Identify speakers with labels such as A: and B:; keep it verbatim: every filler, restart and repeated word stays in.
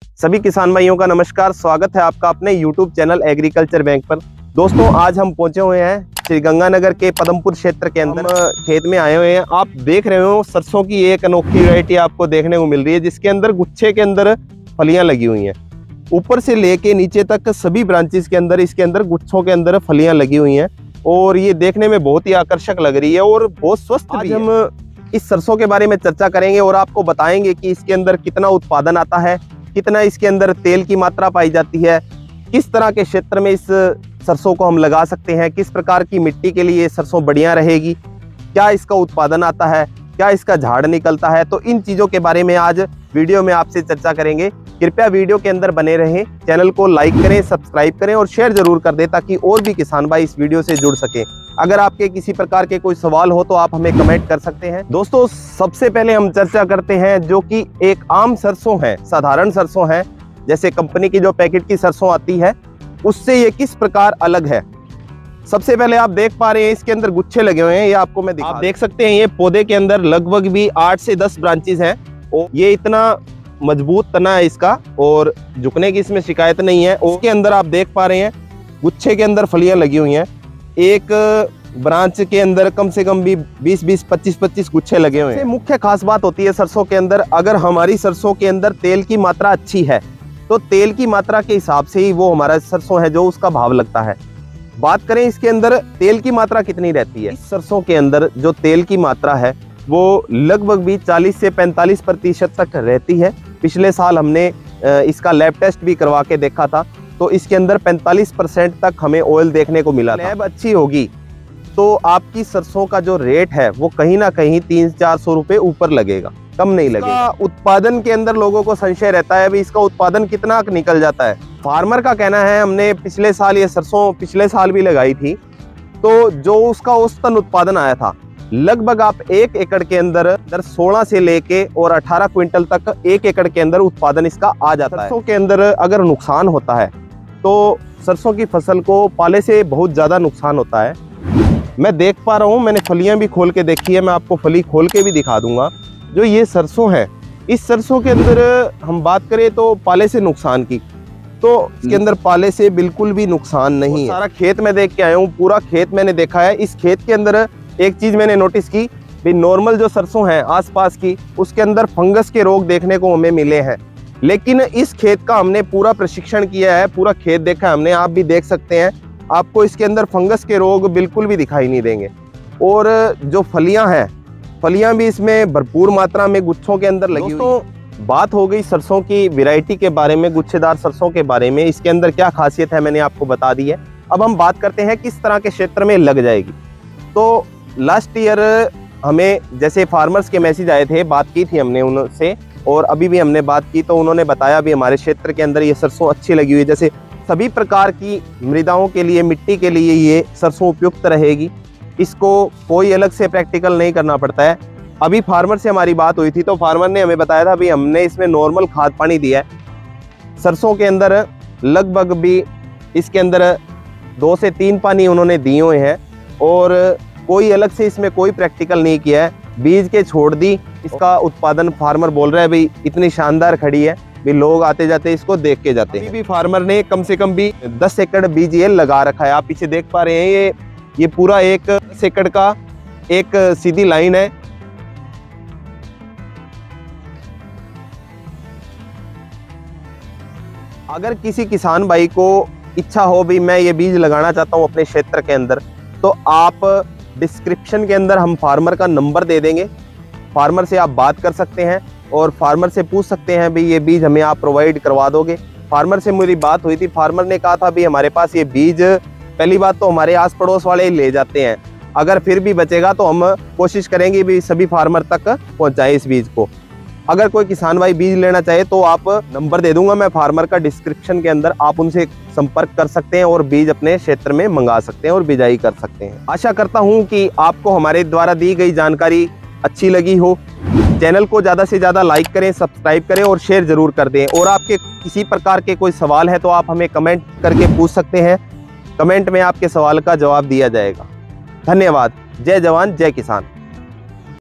A: सभी किसान भाइयों का नमस्कार। स्वागत है आपका अपने यूट्यूब चैनल एग्रीकल्चर बैंक पर। दोस्तों, आज हम पहुंचे हुए हैं श्रीगंगानगर के पदमपुर क्षेत्र के अंदर। खेत में आए हुए हैं। आप देख रहे हो सरसों की एक अनोखी वैरायटी आपको देखने को मिल रही है, जिसके अंदर गुच्छे के अंदर फलियां लगी हुई हैं। ऊपर से लेके नीचे तक सभी ब्रांचेस के अंदर इसके अंदर गुच्छों के अंदर फलियां लगी हुई हैं और ये देखने में बहुत ही आकर्षक लग रही है और बहुत स्वस्थ भी है। हम इस सरसों के बारे में चर्चा करेंगे और आपको बताएंगे कि इसके अंदर कितना उत्पादन आता है, कितना इसके अंदर तेल की मात्रा पाई जाती है, किस तरह के क्षेत्र में इस सरसों को हम लगा सकते हैं, किस प्रकार की मिट्टी के लिए सरसों बढ़िया रहेगी, क्या इसका उत्पादन आता है, क्या इसका झाड़ निकलता है। तो इन चीज़ों के बारे में आज वीडियो में आपसे चर्चा करेंगे। कृपया वीडियो के अंदर बने रहें, चैनल को लाइक करें, सब्सक्राइब करें और शेयर जरूर कर दें ताकि और भी किसान भाई इस वीडियो से जुड़ सकें। अगर आपके किसी प्रकार के कोई सवाल हो तो आप हमें कमेंट कर सकते हैं। दोस्तों, सबसे पहले हम चर्चा करते हैं जो कि एक आम सरसों है, साधारण सरसों है, जैसे कंपनी की जो पैकेट की सरसों आती है उससे ये किस प्रकार अलग है। सबसे पहले आप देख पा रहे हैं इसके अंदर गुच्छे लगे हुए हैं, ये आपको मैं दिखा। आप देख सकते हैं ये पौधे के अंदर लगभग भी आठ से दस ब्रांचेस हैं और ये इतना मजबूत तना है इसका और झुकने की इसमें शिकायत नहीं है। और इसके अंदर आप देख पा रहे हैं गुच्छे के अंदर फलियां लगी हुई हैं। एक ब्रांच के अंदर कम से कम भी बीस बीस पच्चीस पच्चीस गुच्छे लगे हुए हैं। मुख्य खास बात होती है सरसों के अंदर, अगर हमारी सरसों के अंदर तेल की मात्रा अच्छी है तो तेल की मात्रा के हिसाब से ही वो हमारा सरसों है जो उसका भाव लगता है। बात करें इसके अंदर तेल की मात्रा कितनी रहती है, इस सरसों के अंदर जो तेल की मात्रा है वो लगभग भी चालीस से पैंतालीस प्रतिशत तक रहती है। पिछले साल हमने इसका लैब टेस्ट भी करवा के देखा था तो इसके अंदर पैंतालीस परसेंट तक हमें ऑयल देखने को मिला। लैब अच्छी होगी तो आपकी सरसों का जो रेट है वो कहीं ना कहीं तीन चार सौ रुपये ऊपर लगेगा, कम नहीं लगेगा। उत्पादन के अंदर लोगों को संशय रहता है, अभी इसका उत्पादन कितना निकल जाता है। फार्मर का कहना है, हमने पिछले साल ये सरसों पिछले साल भी लगाई थी तो जो उसका औसतन उत्पादन आया था लगभग आप एक एकड़ के अंदर सोलह से लेके और अठारह क्विंटल तक एक एकड़ के अंदर उत्पादन इसका आ जाता है। सरसों के अंदर अगर नुकसान होता है तो सरसों की फसल को पाले से बहुत ज्यादा नुकसान होता है। मैं देख पा रहा हूँ, मैंने फलियां भी खोल के देखी है, मैं आपको फली खोल के भी दिखा दूंगा। जो ये सरसों है, इस सरसों के अंदर हम बात करें तो पाले से नुकसान की, तो इसके अंदर पाले से बिल्कुल भी नुकसान नहीं है। सारा खेत में देख के आया हूँ, पूरा खेत मैंने देखा है। इस खेत के अंदर एक चीज मैंने नोटिस की भी, नॉर्मल जो सरसों है आसपास की उसके अंदर फंगस के रोग देखने को हमें मिले हैं, लेकिन इस खेत का हमने पूरा प्रशिक्षण किया है, पूरा खेत देखा है हमने, आप भी देख सकते हैं, आपको इसके अंदर फंगस के रोग बिल्कुल भी दिखाई नहीं देंगे। और जो फलियां हैं, फलियां भी इसमें भरपूर मात्रा में गुच्छों के अंदर लगी हुई। तो बात हो गई सरसों की वैरायटी के बारे में, गुच्छेदार सरसों के बारे में, इसके अंदर क्या खासियत है मैंने आपको बता दी है। अब हम बात करते हैं किस तरह के क्षेत्र में लग जाएगी। तो लास्ट ईयर हमें जैसे फार्मर्स के मैसेज आए थे, बात की थी हमने उनसे और अभी भी हमने बात की तो उन्होंने बताया भी हमारे क्षेत्र के अंदर ये सरसों अच्छी लगी हुई है। जैसे सभी प्रकार की मृदाओं के लिए, मिट्टी के लिए ये सरसों उपयुक्त रहेगी, इसको कोई अलग से प्रैक्टिकल नहीं करना पड़ता है। अभी फार्मर से हमारी बात हुई थी तो फार्मर ने हमें बताया था भी हमने इसमें नॉर्मल खाद पानी दिया है। सरसों के अंदर लगभग भी इसके अंदर दो से तीन पानी उन्होंने दिए हुए हैं और कोई अलग से इसमें कोई प्रैक्टिकल नहीं किया है। बीज के छोड़ दी, इसका उत्पादन फार्मर बोल रहा है भाई इतनी शानदार खड़ी है भी लोग आते जाते इसको देख के जाते हैं। अभी भी फार्मर ने कम से कम भी दस एकड़ बीज ये लगा रखा है। आप पीछे देख पा रहे हैं ये ये पूरा एक दस एकड़ का एक सीधी लाइन है। अगर किसी किसान भाई को इच्छा हो भी मैं ये बीज लगाना चाहता हूँ अपने क्षेत्र के अंदर, तो आप डिस्क्रिप्शन के अंदर हम फार्मर का नंबर दे देंगे, फार्मर से आप बात कर सकते हैं और फार्मर से पूछ सकते हैं भी ये बीज हमें आप प्रोवाइड करवा दोगे। फार्मर से मेरी बात हुई थी, फार्मर ने कहा था भी हमारे पास ये बीज, पहली बात तो हमारे आस पड़ोस वाले ले जाते हैं, अगर फिर भी बचेगा तो हम कोशिश करेंगे भी सभी फार्मर तक पहुंचाएं इस बीज को। अगर कोई किसान भाई बीज लेना चाहे तो आप नंबर दे दूंगा मैं फार्मर का डिस्क्रिप्शन के अंदर, आप उनसे संपर्क कर सकते हैं और बीज अपने क्षेत्र में मंगा सकते हैं और बिजाई कर सकते हैं। आशा करता हूं कि आपको हमारे द्वारा दी गई जानकारी अच्छी लगी हो। चैनल को ज़्यादा से ज़्यादा लाइक करें, सब्सक्राइब करें और शेयर जरूर कर दें। और आपके किसी प्रकार के कोई सवाल है तो आप हमें कमेंट करके पूछ सकते हैं, कमेंट में आपके सवाल का जवाब दिया जाएगा। धन्यवाद। जय जवान जय किसान।